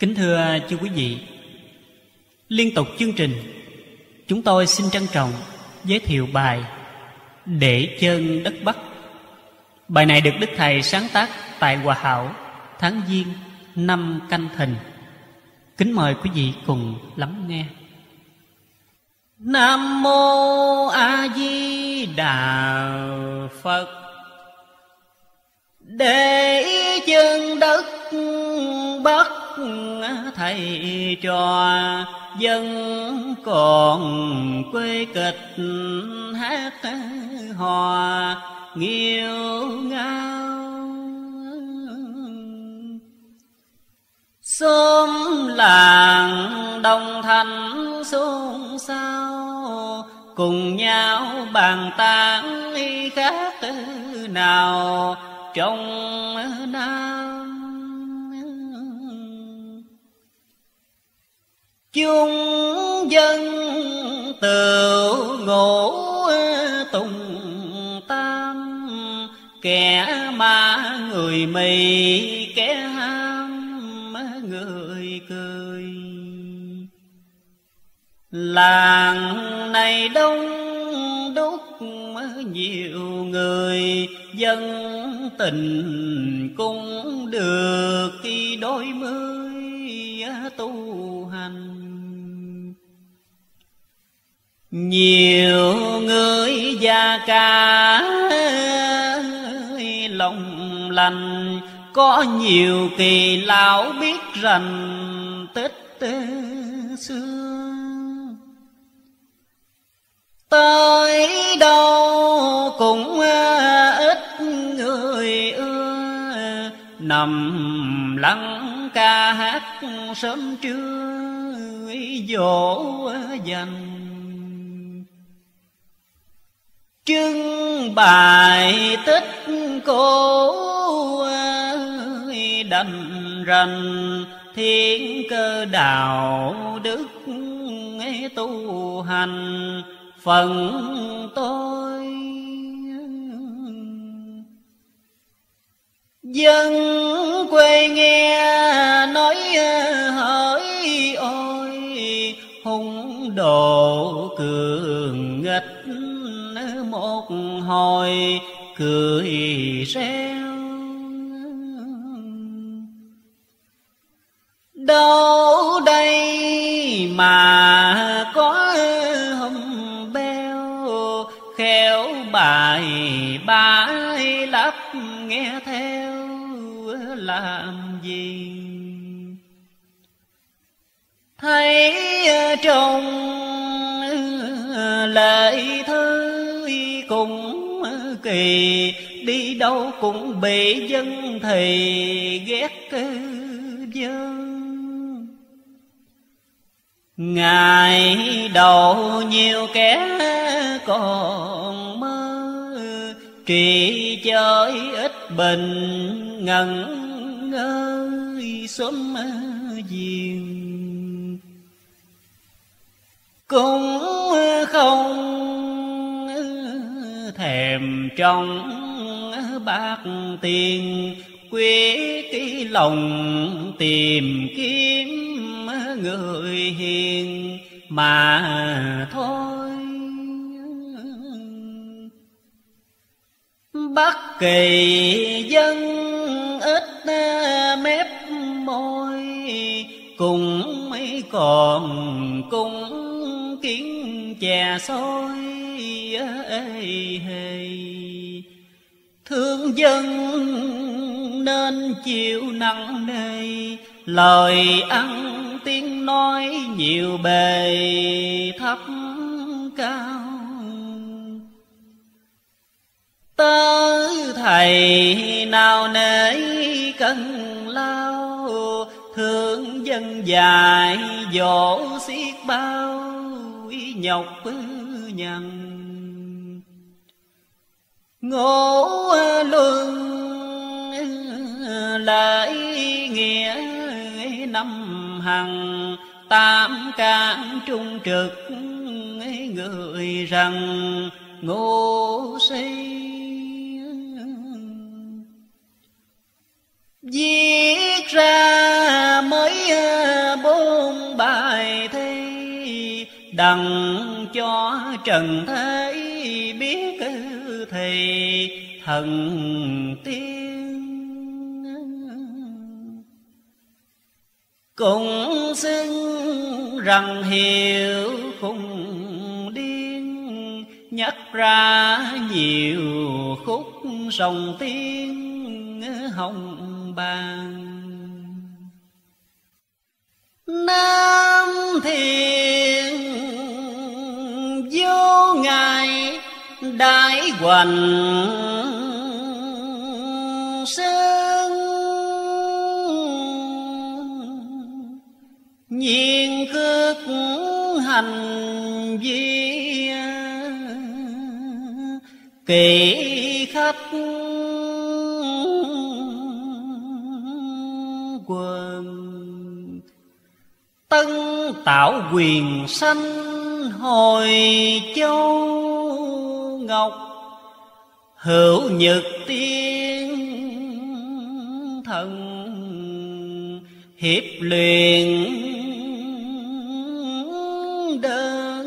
Kính thưa chư quý vị, liên tục chương trình, chúng tôi xin trân trọng giới thiệu bài Để Chân Đất Bắc. Bài này được Đức Thầy sáng tác tại Hòa Hảo, tháng Giêng, năm Canh Thìn. Kính mời quý vị cùng lắng nghe. Nam Mô A Di Đà Phật. Để chân đất Bắc thầy trò dân còn quê kịch hát hò nghiêu ngao, xóm làng đồng thành xôn xao, cùng nhau bàn tán khác nào trong Nam. Chúng dân tự ngộ tùng tam, kẻ ma người mì, kẻ ham người cười. Làng này đông đúc nhiều người, dân tình cũng được khi đôi mươi tu hành. Nhiều người già cả lòng lành, có nhiều kỳ lão biết rành tích xưa. Tới đâu cũng ít người ưa, nằm lắng ca hát sớm trưa dỗ dành. Trưng bày tích cổ đành rành, thiên cơ đạo đức tu hành phần tôi. Dân quê nghe nói hỡi ôi, hung đồ cường nghịch một hồi cười reo. Đâu đây mà có hùng beo, khéo bài bái lắp nghe theo làm gì. Thấy trong lễ thư cũng kỳ, đi đâu cũng bị dân thì ghét dân. Ngày đầu nhiều kẻ còn mơ, trì chơi ít bình ngẩn ngơi sớm giềng. Cũng không thèm trong bạc tiền, quyết cái lòng tìm kiếm người hiền mà thôi. Bất kỳ dân ít mép môi, cùng mấy còn cung kiến chè xôi hề. Thương dân nên chịu nặng nề, lời ăn tiếng nói nhiều bề thấp cao. Tớ thầy nào nể cần lao, thương dân dài dỗ xiết bao nhọc nhằn. Ngộ luân lễ nghĩa năm hằng, tam can trung trực người rằng ngô si. Viết ra mới đặng cho trần thế biết thì thần tiên. Cũng xưng rằng hiểu khùng điên, nhắc ra nhiều khúc sông tiên hồng bàng. Nam thiền vô ngài đại hoành sơn, nhiên cước hành vi kỵ khách quần. Tân tạo quyền sanh hồi châu ngọc, hữu nhật tiên thần hiệp luyện đơn.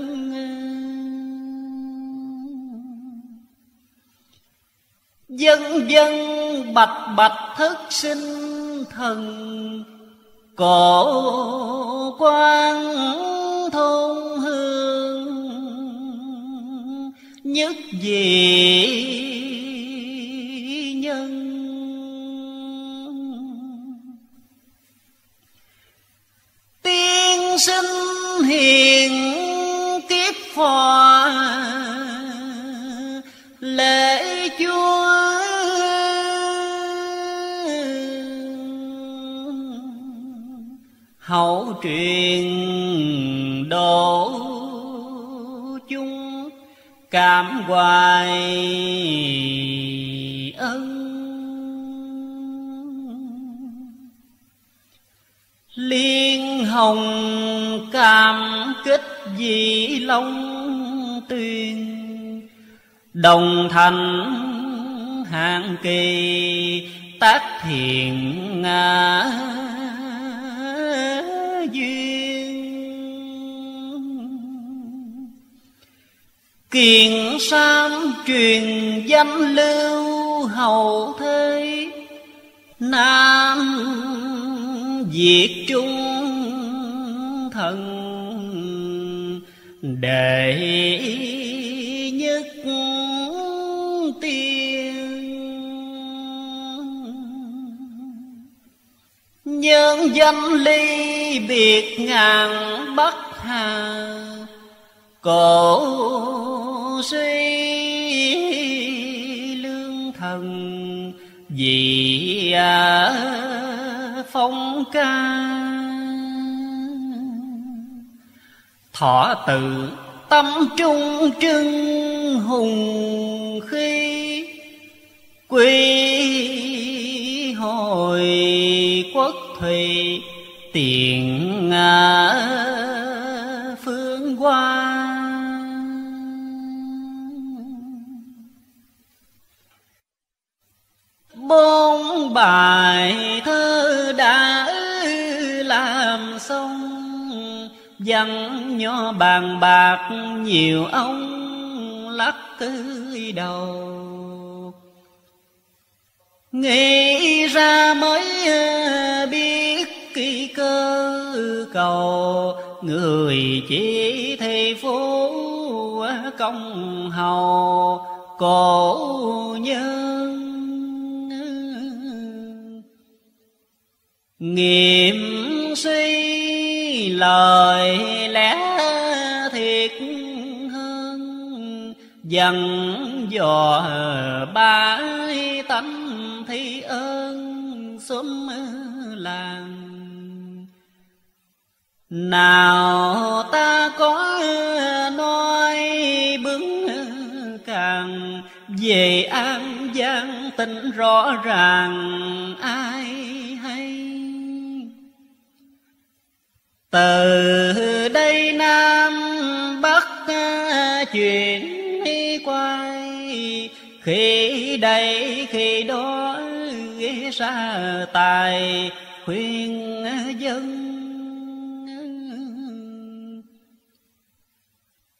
Dân dân bạch bạch thất sinh thần, cổ quan thôn hương nhất vị nhân. Tiên sinh hiền kiếp phò lễ chúa, hậu truyền độ chung cảm hoài ân. Liên hồng cảm kích vì long tuyền, đồng thành hạng kỳ tác thiện duyên. Kiền sam truyền danh lưu hậu thế, Nam Việt Trung thần đệ nhất tiên. Nhân danh ly biệt ngàn Bắc Hà, cổ suy lương thần vì phong ca. Thọ tự tâm trung trưng hùng khí, quy hồi quốc thủy tiền phương hoa. Bốn bài thơ đã làm xong, văn nho bàn bạc nhiều ông lắc cơi đầu. Nghĩ ra mới biết kỳ cơ cầu, người chỉ thi phú công hầu cổ nhân. Nghiệm suy lời lẽ thiệt hơn, dặn dò bái tánh thi ơn xóm làng. Nào ta có nói bướng càng, về An Giang tình rõ ràng ai hay. Từ đây Nam Bắc chuyển quay, khi đây khi đó ra tài khuyên dân.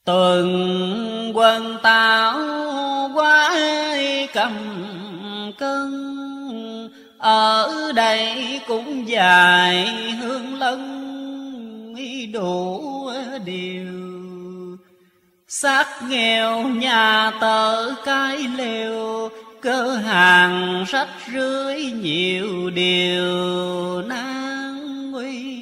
Tuần quân tảo quái cầm cân, ở đây cũng dài hương lân đủ điều. Xác nghèo nhà tợ cái lều, cơ hàng rách rưới nhiều điều nan nguy.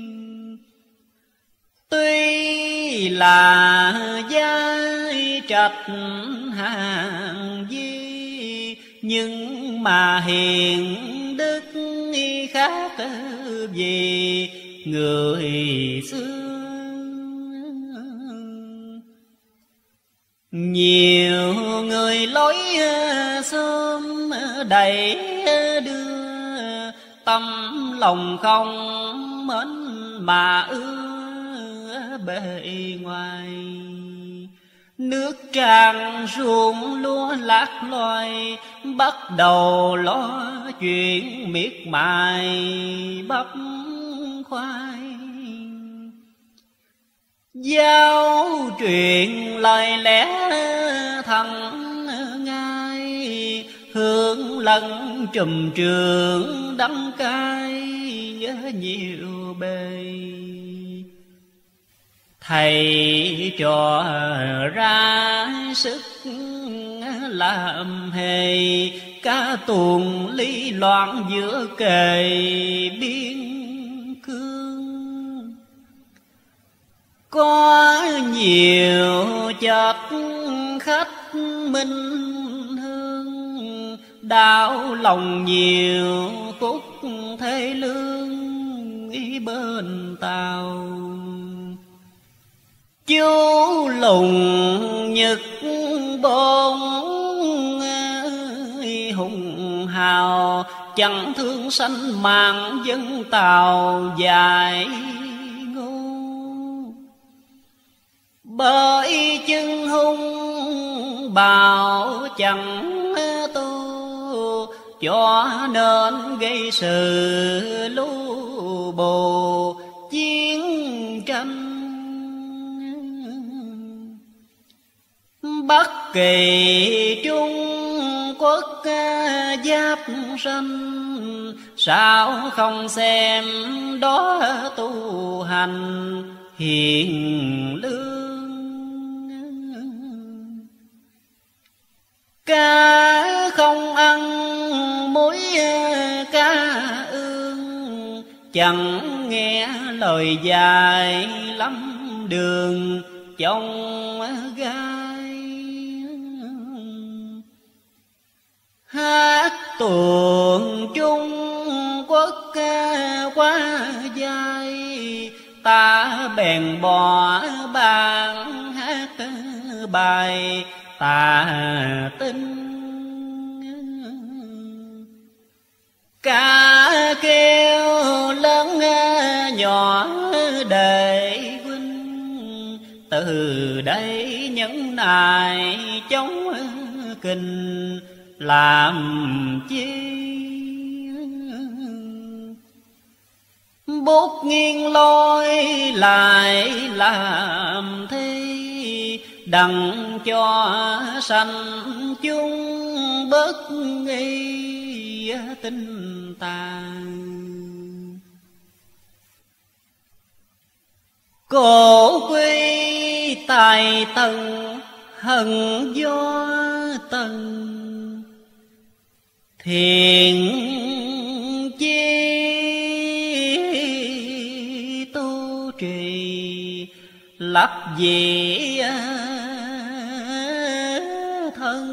Tuy là giai trạch hàng di, nhưng mà hiền đức khác gì người xưa. Nhiều người lối xóm đầy đưa, tâm lòng không mến mà ưa bề ngoài. Nước tràn ruộng lúa lạc loài, bắt đầu lo chuyện miệt mài bắp khoai. Giáo truyền lời lẽ thẳng ngay, hướng lẫn trùm trường đắng cay nhiều bề. Thầy trò ra sức làm hề, cả tuồng lý loạn giữa kề biên cương. Có nhiều chất khách minh hương, đau lòng nhiều phúc thế lương bên tàu. Chú lùng nhật bôn hùng hào, chẳng thương sanh mạng dân tàu dài ngu. Bởi chân hung bào chẳng tu, cho nên gây sự lu bù chiến tranh. Bất kỳ Trung Quốc giáp ranh, sao không xem đó tu hành hiền lương. Cá không ăn muối cá ương, chẳng nghe lời dài lắm đường trong gai. Hát tuồng Trung Quốc quá dài, ta bèn bỏ bàn hát bài tà tinh. Cả kêu lớn nhỏ để huynh, từ đây nhẫn nại chống kinh làm chi. Bút nghiêng lôi lại làm thi, đặng cho sanh chúng bớt nghi tinh tàn. Cổ quy tài tần hận do tần, thiền chi tu trì lập dị thân.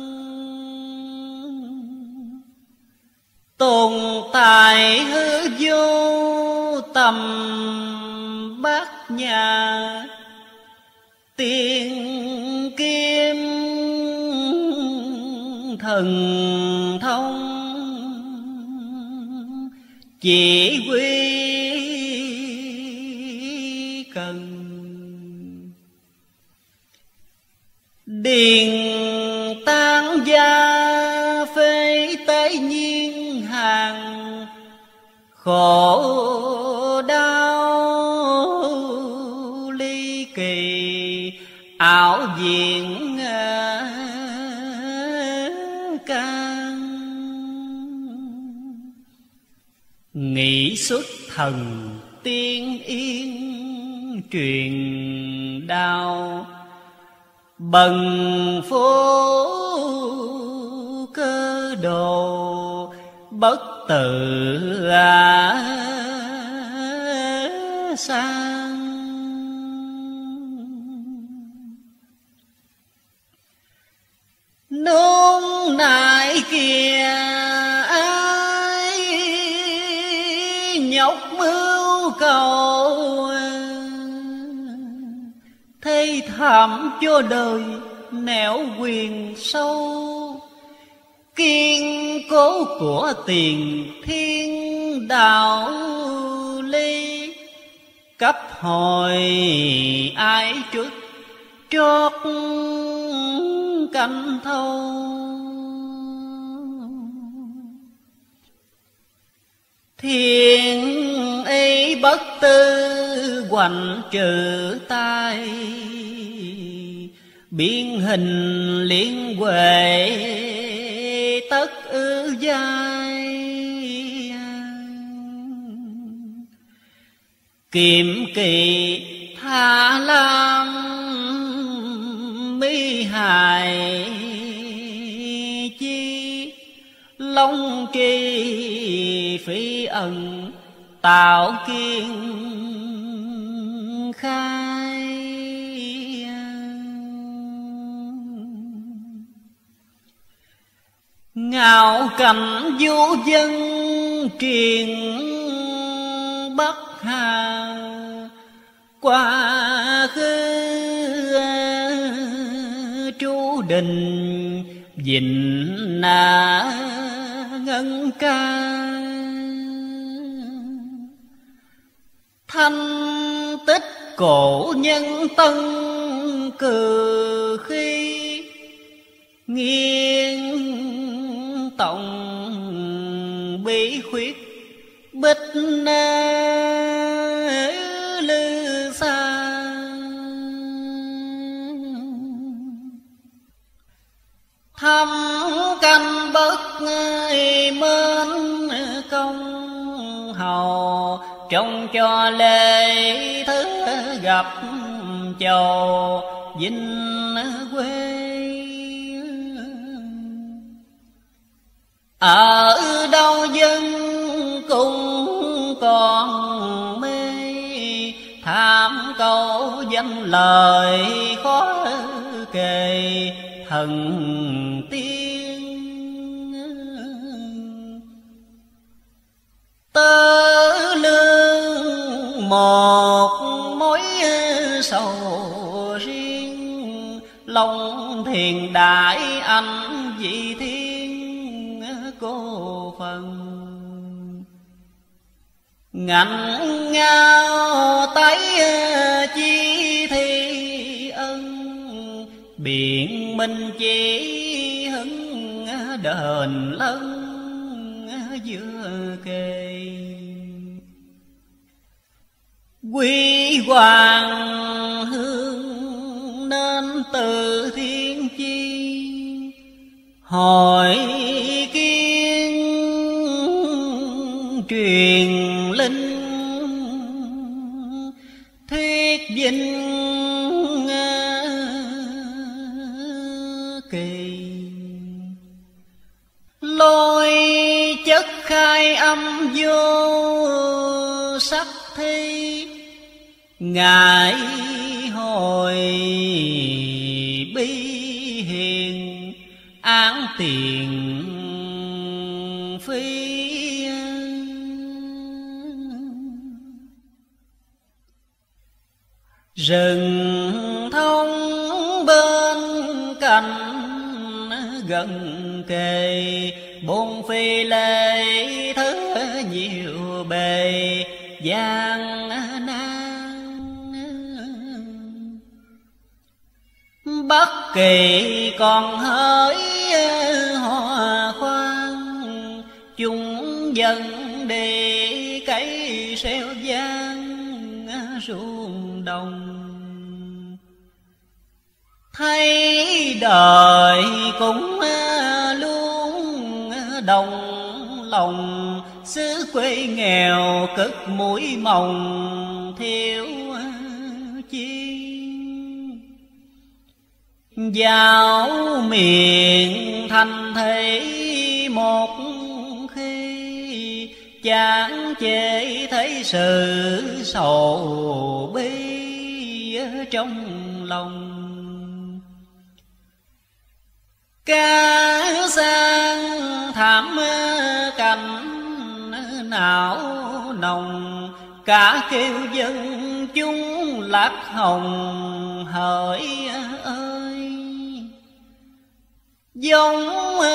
Tồn tại hư vô tầm bát nhà, tiên kim thần thông chỉ quy cần. Điền tan gia phế tế nhiên hàng, khổ đau ly kỳ diện can, nghị xuất thần tiên yên truyền đạo, bần phố cơ đồ bất tự sang. Nôn nại kìa ai nhọc mưu cầu, thấy thảm cho đời nẻo quyền sâu, kiên cố của tiền thiên đạo ly, cấp hồi ai trước trót canh thâu. Thiên ấy bất tư hoành trừ tai, biến hình liên huệ tất ư giai. Kiệm kỳ tha lam mi hài chi, long tri phi ẩn tạo kiên khai. Ngạo cảnh du dân truyền Bắc Hà, quá khứ trú đình vịnh na ngân ca. Thanh tích cổ nhân tân cừ khi, nghiêng tổng bí khuyết bích na lư xa. Thăm canh bất mến công hầu, trông cho lễ thứ gặp chầu vinh quê. Ở đâu dân cũng còn mê, tham câu danh lời khó kề thần tiên. Tớ lương một mối sầu riêng, lòng thiền đại anh vị thiên cô phần. Ngạnh ngao tái chi thi ân, biện minh chỉ hứng đền lân giữa kề. Quy hoàng hương nên từ thiên chi, hỏi kiên truyền linh thuyết vinh kỳ. Lôi chất khai âm vô sắc thi, ngài hồi bi hiền án tiền phi. Rừng thông bên cạnh gần kề, bốn phi lệ thứ nhiều bề gian nan. Bất kỳ còn hỡi hoa khoan, chúng dân để cấy xeo gian ruộng đồng. Thấy đời cũng luôn đồng lòng, xứ quê nghèo cất mũi mồng thiếu chi. Vào miền thành thị một khi, chán chê thấy sự sầu bi trong lòng. Cá sang thảm cảnh não nồng, cả kêu dân chúng lạc hồng hỡi ơi. Giống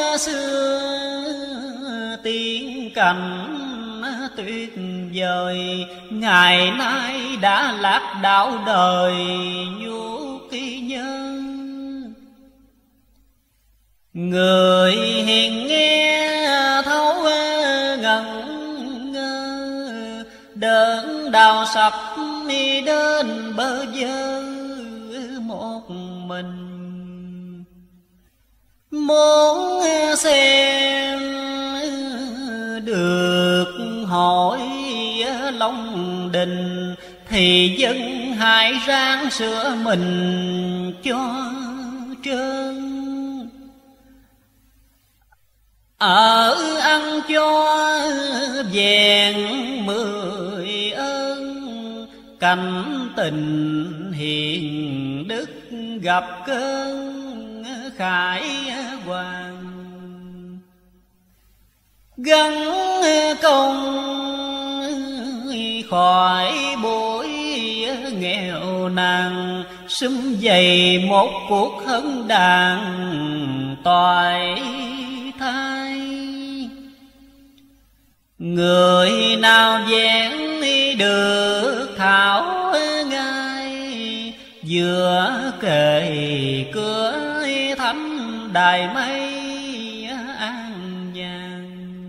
xưa tiếng cảnh tuyệt vời, ngày nay đã lạc đạo đời nhuốc nhân. Người hiền nghe thấu ngẩn ngơ, đớn đau sập đến bờ vơ một mình. Muốn xem được hỏi Long Đình, thì dân hãy ráng sửa mình cho trơn. Ở ăn cho vẹn 10 ơn, cảnh tình hiền đức gặp cơn khải hoàng. Gắn công khỏi bụi nghèo nàn, sum vầy một cuộc hân đàn toại thay. Người nào vén được thảo ngay, vừa kề cửa thánh đài mây an nhàn.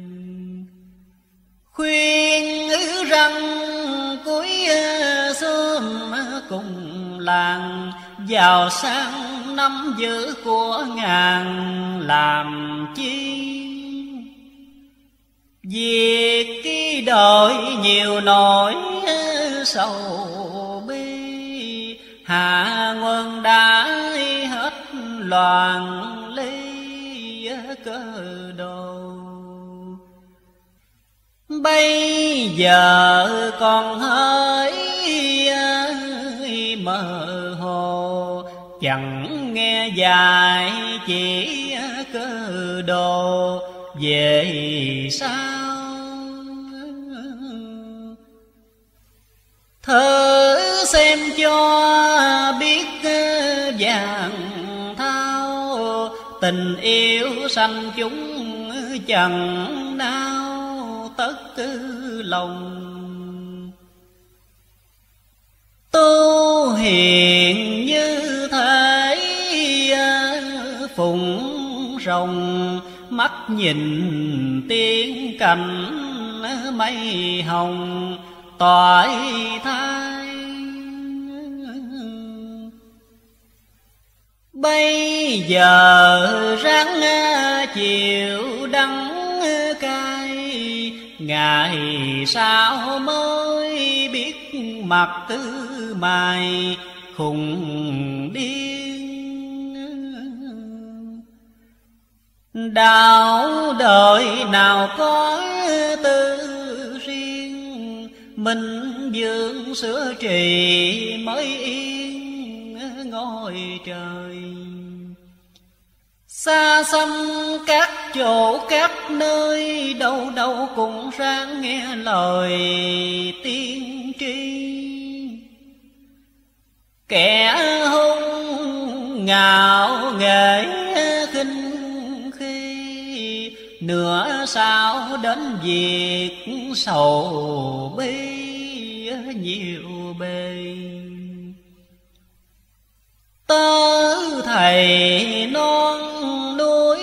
Khuyên rằng cuối sớm cùng làng, giàu sang năm giữ của ngàn làm chi. Việc cái đời nhiều nỗi sầu bi, hạ quân đã hết loạn ly cơ đồ. Bây giờ còn hơi mơ hồ, chẳng nghe dài chỉ cơ đồ. Về sao thử xem cho biết vàng thao, tình yêu sanh chúng chẳng nao tất lòng. Tu hiền như thế phụng rồng, mắt nhìn tiên cảnh mây hồng toại thai. Bây giờ ráng chịu đắng cay, ngày sau mới biết mặt mày khùng điên. Đạo đời nào có tư riêng, mình dưỡng sửa trì mới yên ngôi trời. Xa xăm các chỗ các nơi, đâu đâu cũng ráng nghe lời tiên tri. Kẻ hung ngạo nghễ khinh khi, nửa sao đến việc sầu bi nhiều bề. Tớ thầy non núi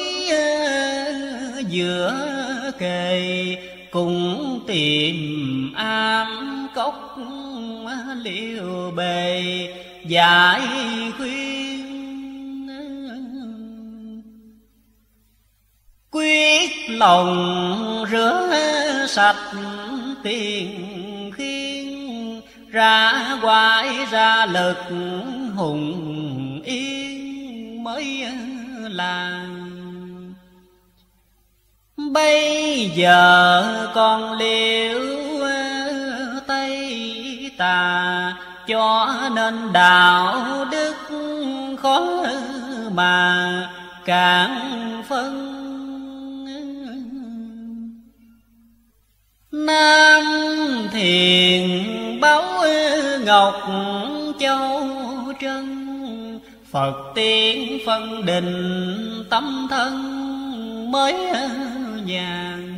giữa kề, cùng tìm am cốc liêu bề giải khuyên. biết lòng rửa sạch tiền khiên, ra quái ra lực hùng yên mới làm. Bây giờ còn liệu Tây Tà, cho nên đạo đức khó mà cạn phân. Nam Thiền Báo Ngọc Châu Trân, Phật tiên phân định tâm thân mới nhàn.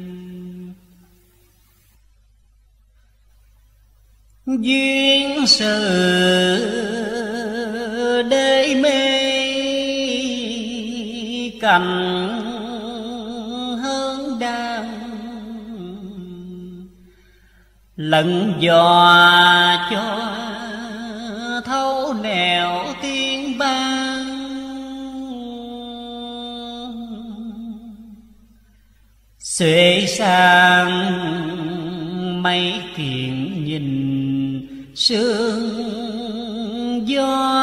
Duyên sự đê mê cành hơn đàn, lẫn dò cho thấu nẻo tiên ban. Xuế sang mấy kiện nhìn sương gió,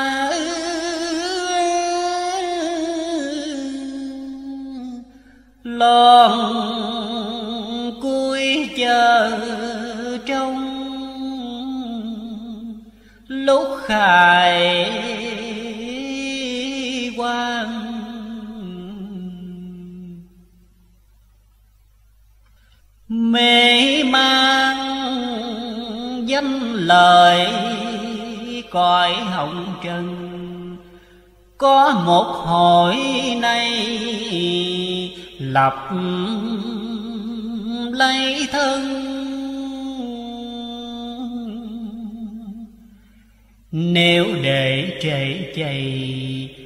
lon cuối chờ trong lúc khai quang. Mê mang danh lời cõi hồng trần, có một hội này lập lấy thân. Nếu để trễ chày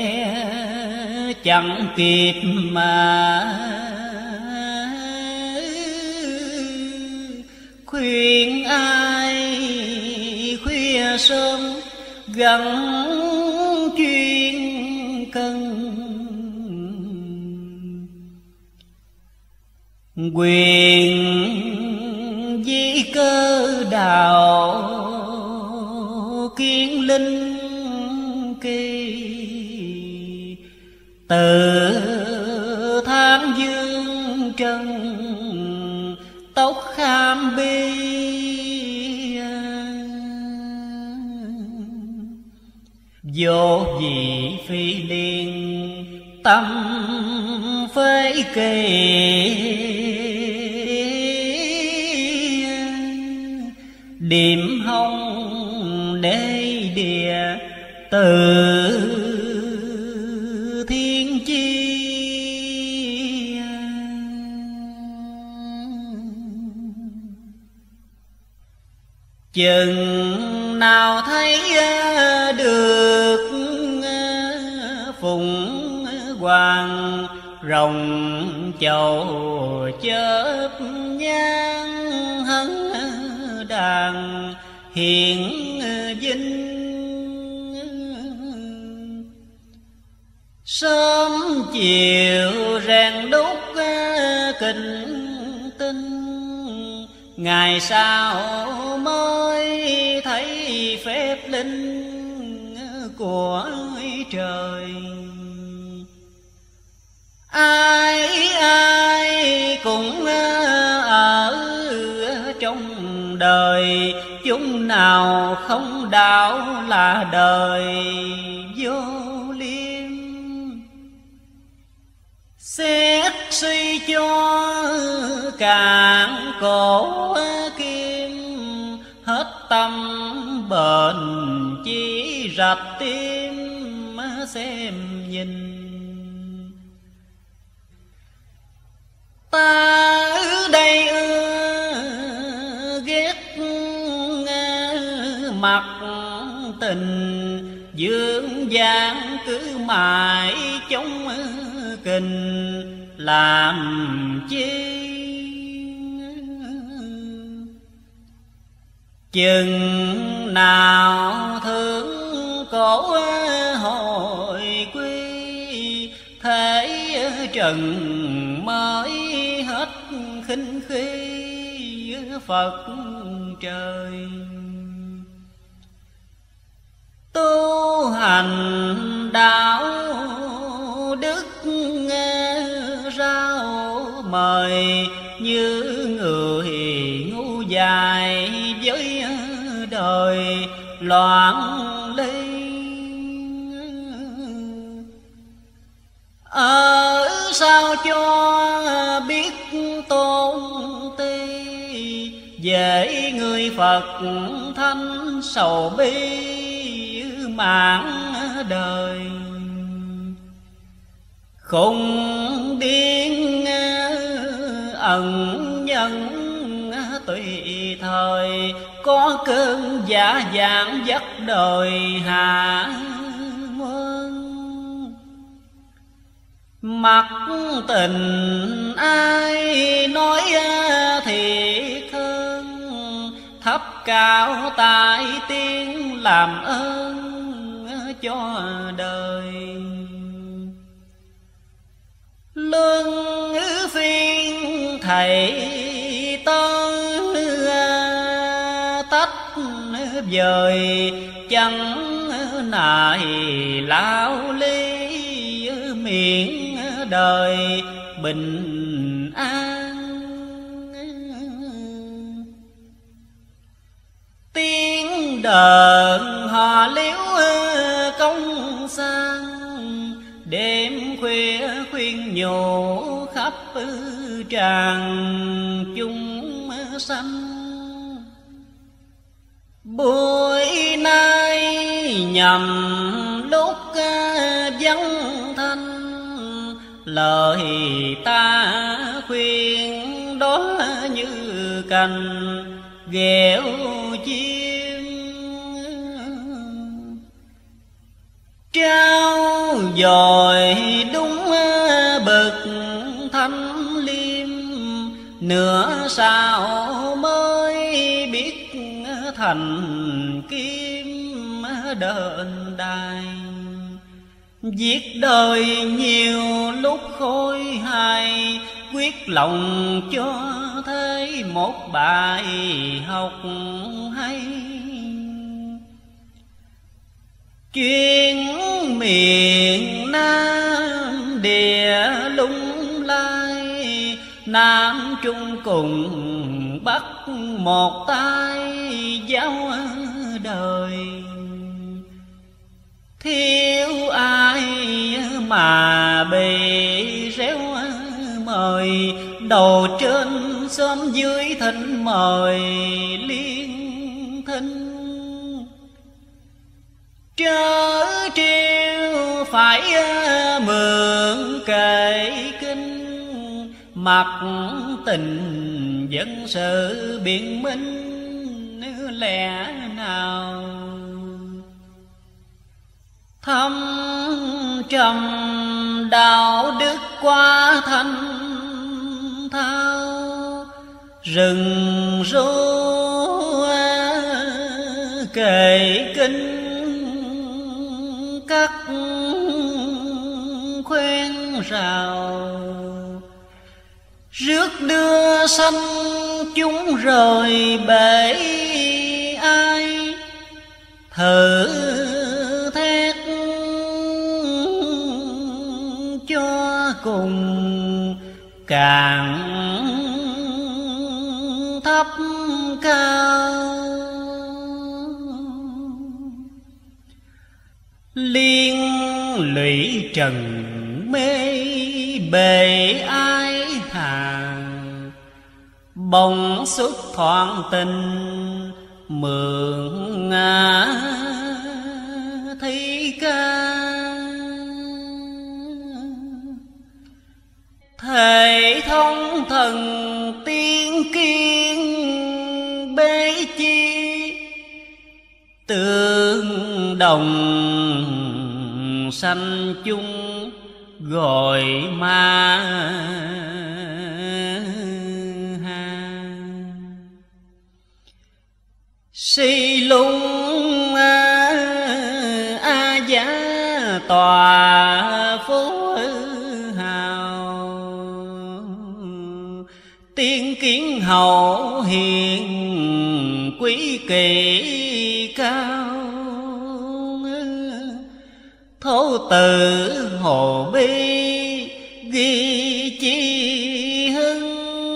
chẳng kịp mà khuyên ai khuya sớm gắn chuyên cần. Quyền di cơ đạo kiến linh kỳ, từ tháng dương trần tóc kham bi. Vô vị phi liên tâm phế kỳ, điểm hông đế địa từ thiên chi. Chừng nào thấy được phụng hoàng rồng chầu chớp nhang hấn đàn hiện vinh. Sớm chiều rèn đúc kinh tinh, ngày sau mới thấy phép linh của trời. Ai ai cũng ở trong đời, chúng nào không đạo là đời vô liêm. Xét suy cho cạn cổ kim, hết tâm bền chỉ rạch tim xem nhìn. Ta ở đây ghét mặt tình, dương gian cứ mãi chống kình làm chi. Chừng nào thương cổ hồi quy, thế trần mới hết khinh khi Phật trời. Tu hành đạo đức rao mời, như người ngu dại với đời loạn ly. Ở sao cho biết tôn ti, về người Phật thánh sầu bi mãn đời. Khùng điên ẩn nhân tùy thời, có cơn giả dạng dắt đời hạ quân. Mặc tình ai nói thiệt hơn, thấp cao tại tiên làm ơn cho đời. Luân phiên thầy tớ tách vời, chẳng nài lao ly miệng đời bình an. Tiếng đờn hò liếu công sang, đêm khuya khuyên nhủ khắp tràng chúng sanh. Buổi nay nhằm lúc vắng thanh, lời ta khuyên đó như cành ghẹo chim. Trao dồi đúng bậc thanh liêm, nửa sao mới biết thành kim đền đài. Viết đời nhiều lúc khôi hài, quyết lòng cho thấy một bài học hay. Chuyện miền Nam địa lung lai, Nam Trung cùng Bắc một tay giao đời. Thiếu ai mà bị réo mời, đầu trên xóm dưới thỉnh mời liên thinh. Trớ trêu phải mượn kệ kinh, mặc tình dân sự biện minh lẽ nào. Thâm trầm đạo đức quá thanh thao, rừng rú kệ kinh cắt khoen rào. Rước đưa sanh chúng rời bể ai, thử thét cho cùng càng thấp cao. Liên lụy trần mê bề ai hàng, bỗng xuất thoáng tình mượn thi ca. Thể thông thần tiên kiên bế chi, tương đồng sanh chung gọi ma ha. Si lung a giá tòa phố hào, hiền quý kỳ cao, thấu từ hồ bi ghi chi hưng,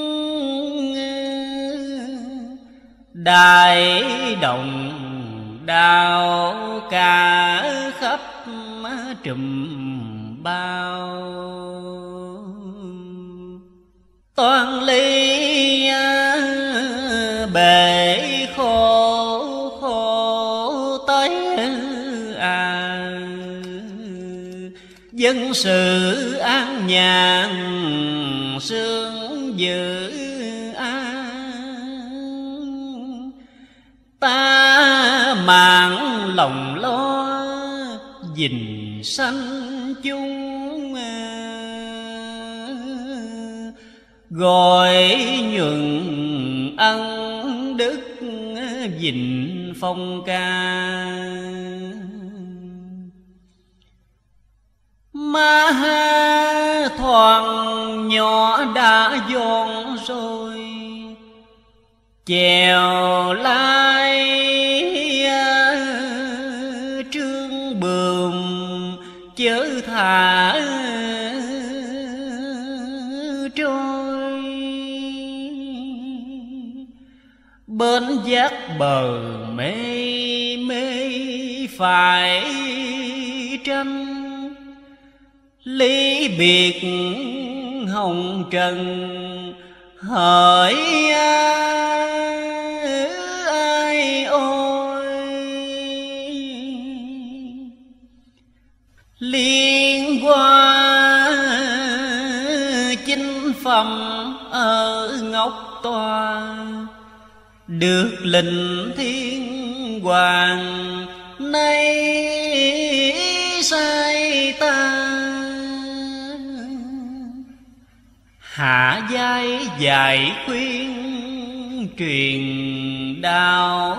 đại đồng đạo cả khắp trùm bao, toan ly bể khổ khổ tới dân sự an nhàn sương dự ta mạng lòng lo gìn sanh chung, gọi nhuận ân đức vịnh phong ca. Ma ha thoảng nhỏ đã dọn rồi, chèo lai trương bườm chớ thả trôi, bên giác bờ mê mê phải tranh, ly biệt hồng trần hỡi ai ôi. Liên qua chinh phẩm ở ngọc tòa, được lệnh thiên hoàng nay sai ta, hạ giai dạy khuyên truyền đạo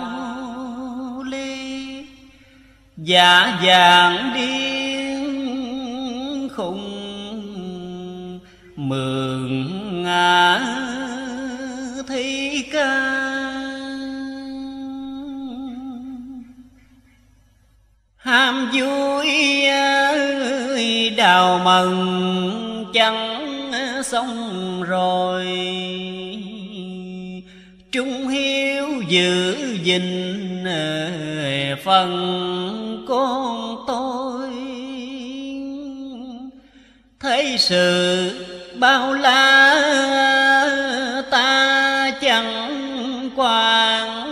lý, giả dạng điên khùng mường ngã thi ca. Ham vui đào mừng chẳng xong rồi, trung hiếu giữ gìn phần con tôi, thấy sự bao la ta chẳng quản,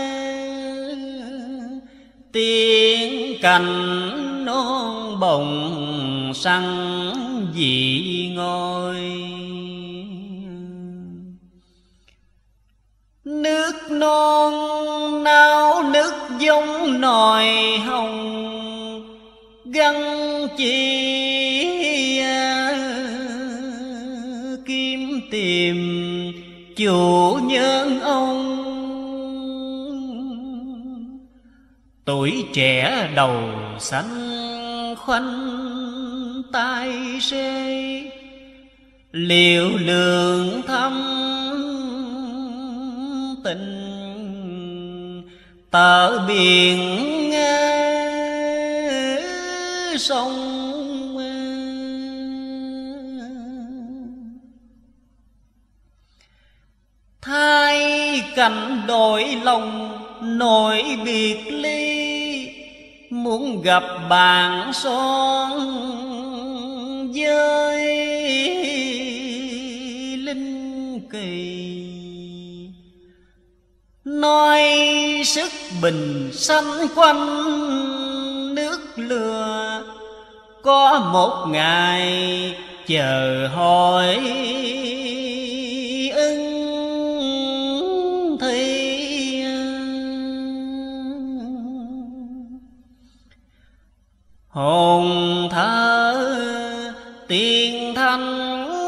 tiếng cành non bồng săn dị ngôi. Nước non nao nước giống nòi hồng, găng chỉ kiếm tìm chủ nhân ông. Tuổi trẻ đầu xanh khoanh tay xê, liệu lượng thâm tình tờ biển sông. Thay cảnh đổi lòng nỗi biệt ly, muốn gặp bạn son với linh kỳ. Nói sức bình sanh quanh nước lừa, có một ngày chờ hỏi ưng thi. Hồn thơ tiên thanh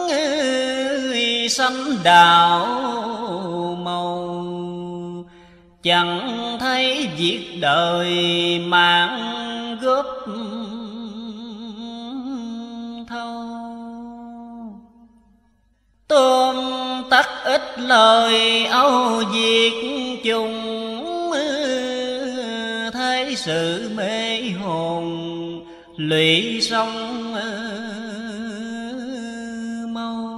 sanh đạo màu, chẳng thấy việc đời mạng góp thâu. Tóm tắt ít lời âu diệt chung, thấy sự mê hồn lụy sông mau.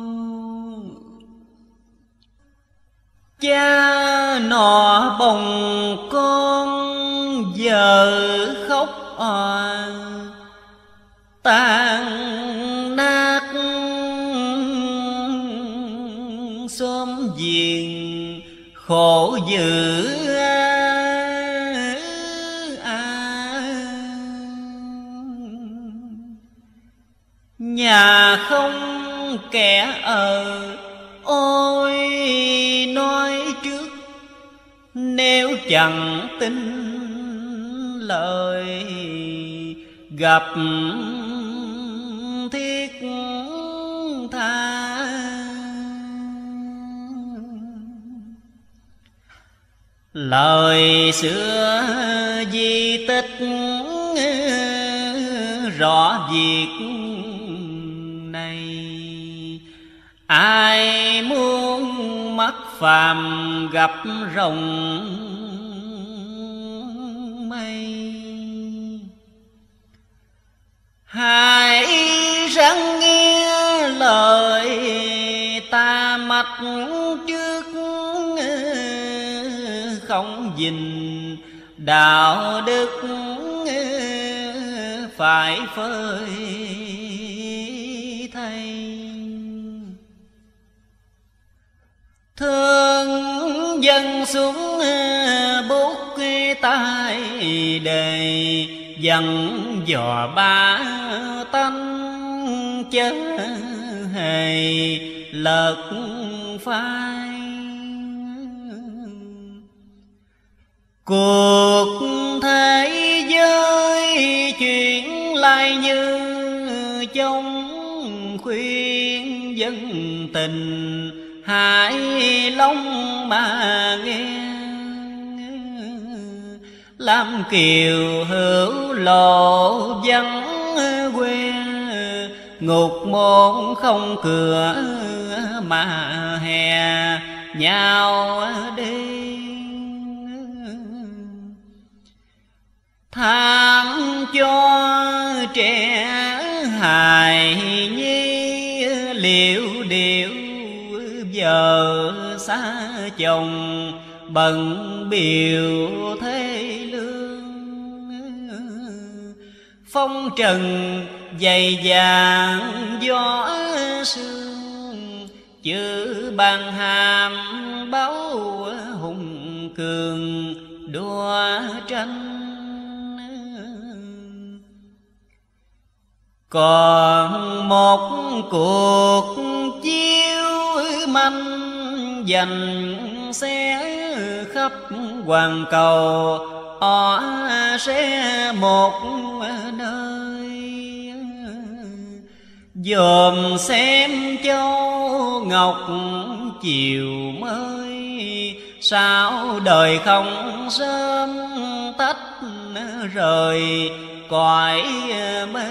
Cha nọ bồng con giờ khóc òa, tan nát xóm giềng khổ dữ. Nhà không kẻ ở, ôi nói trước nếu chẳng tin lời, gặp thiết tha. Lời xưa di tích rõ việc này, ai muốn mắc phàm gặp rồng mây. Hãy ráng nghe lời ta mạch trước, không gìn đạo đức phải phơi thay. Thương dân xuống bút tay đề, dần dò ba tánh chớ hề lợt phai. Cuộc thế giới chuyển lại như trong khuyên dân tình, hãy long mà nghe. Lam kiều hữu lộ vắng que, ngục môn không cửa mà hè nhau đi. Tham cho trẻ hài nhi, liệu điệu vợ xa chồng bận biểu thế lương. Phong trần dày dàng gió sương, chữ bàn hàm báo hùng cường đua tranh. Còn một cuộc chiếu manh dành sẽ khắp hoàn cầu, sẽ một nơi. Dòm xem châu ngọc chiều mới, sao đời không sớm tách rời cõi mê.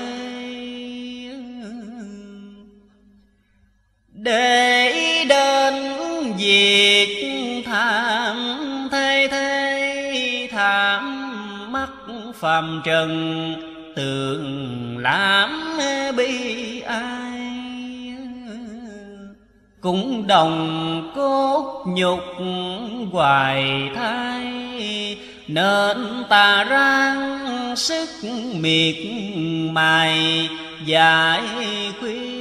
Để đến việc thảm thay thế, thảm mắt phàm trần tưởng lãm bi ai. Cũng đồng cốt nhục hoài thai, nên ta ráng sức miệt mài giải khuyên.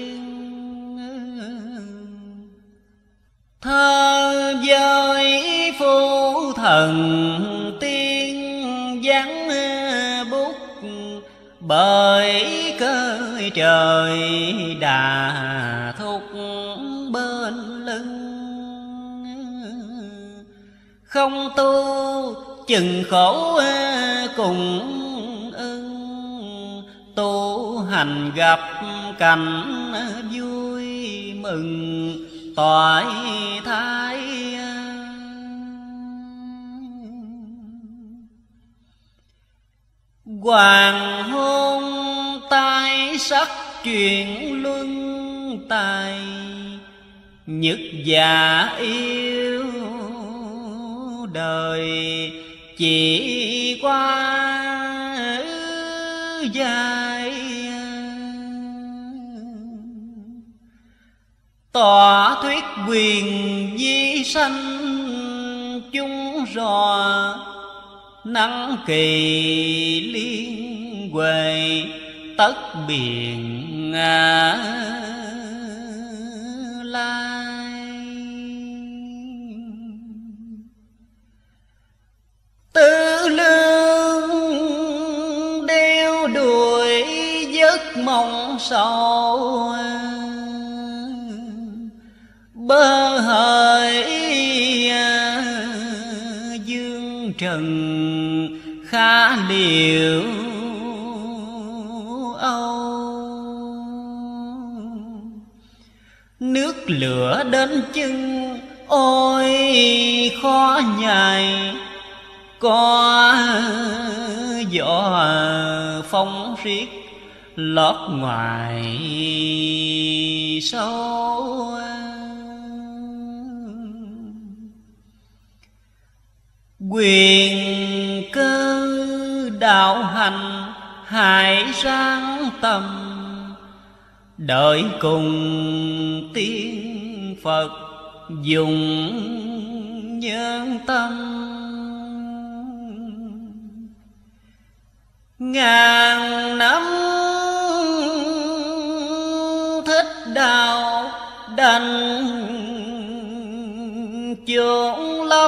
Thơ với phu thần tiên vắng bút, bởi cơi trời đà thúc bên lưng. Không tu chừng khổ cùng ưng, tu hành gặp cảnh vui mừng toại thái. Hoàng hôn tai sắc chuyển luân tài, Nhức dạ yêu đời chỉ qua dài. Tòa thuyết quyền di sanh chúng rò, nắng kỳ liên huệ tất biển lai. Tư lương đeo đuổi giấc mộng sầu, bơ hởi dương trần khá liều âu. Nước lửa đến chân ôi khó nhài, có gió phong riết lót ngoài sâu. Quyền cơ đạo hành hại sáng tâm, đợi cùng tiên Phật dùng nhân tâm. Ngàn năm thích đạo đành chốn lấp,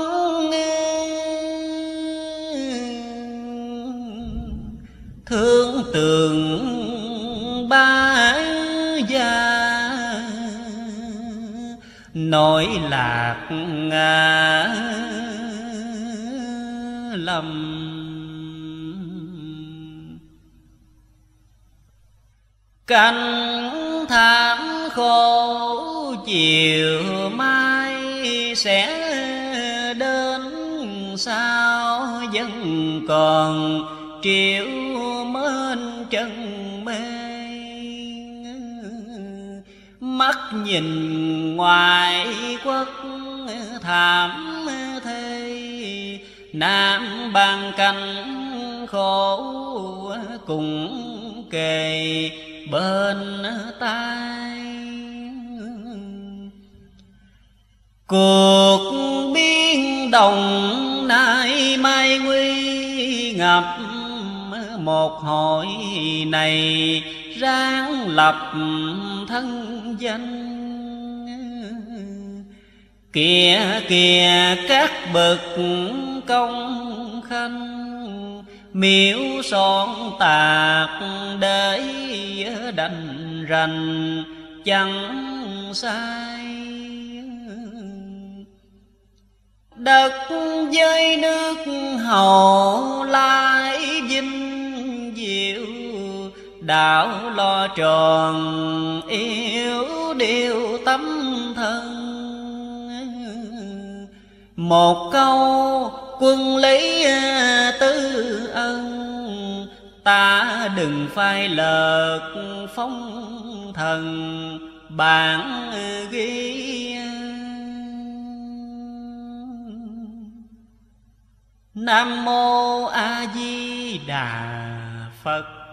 thương tường ba gia nỗi lạc lầm. Cảnh thảm khổ chiều mai sẽ đến sao, vẫn còn triệu mến chân mê. Mắt nhìn ngoài quốc thảm thê, nam ban canh khổ cùng kề bên tai. Cuộc biến động nay mai nguy ngập, một hội này ráng lập thân danh. Kìa kìa các bậc công khanh, miếu son tạc để đành rành chẳng sai. Đất với nước hậu lai vinh diệu, đạo lo tròn yêu điều tâm thân. Một câu quân lý tư ân, ta đừng phai lợt phong thần bản ghi. Nam mô A Di Đà Phật.